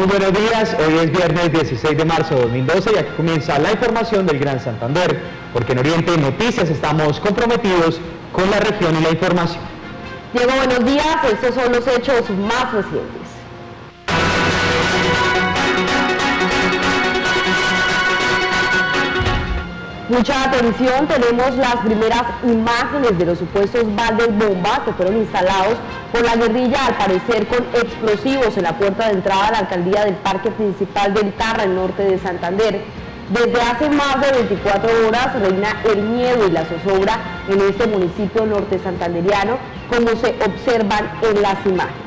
buenos días, hoy es viernes 16 de marzo de 2012 y aquí comienza la información del Gran Santander, porque en Oriente Noticias estamos comprometidos con la región y la información. Diego, buenos días, estos son los hechos más recientes. Mucha atención, tenemos las primeras imágenes de los supuestos baldes bomba que fueron instalados por la guerrilla, al parecer con explosivos en la puerta de entrada a la alcaldía del Parque Principal del Tarra, en norte de Santander. Desde hace más de 24 horas reina el miedo y la zozobra en este municipio norte santanderiano, como se observan en las imágenes.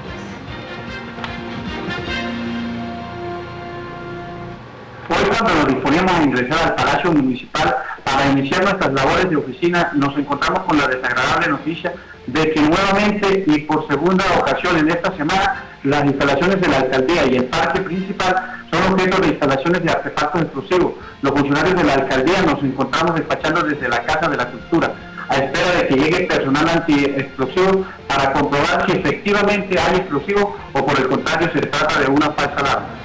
Hoy, cuando nos disponíamos a ingresar al Palacio Municipal para iniciar nuestras labores de oficina, nos encontramos con la desagradable noticia de que nuevamente y por segunda ocasión en esta semana, las instalaciones de la alcaldía y el parque principal son objeto de instalaciones de artefactos explosivos. Los funcionarios de la alcaldía nos encontramos despachando desde la Casa de la Cultura, a espera de que llegue personal antiexplosivo para comprobar si efectivamente hay explosivos o por el contrario se trata de una falsa alarma.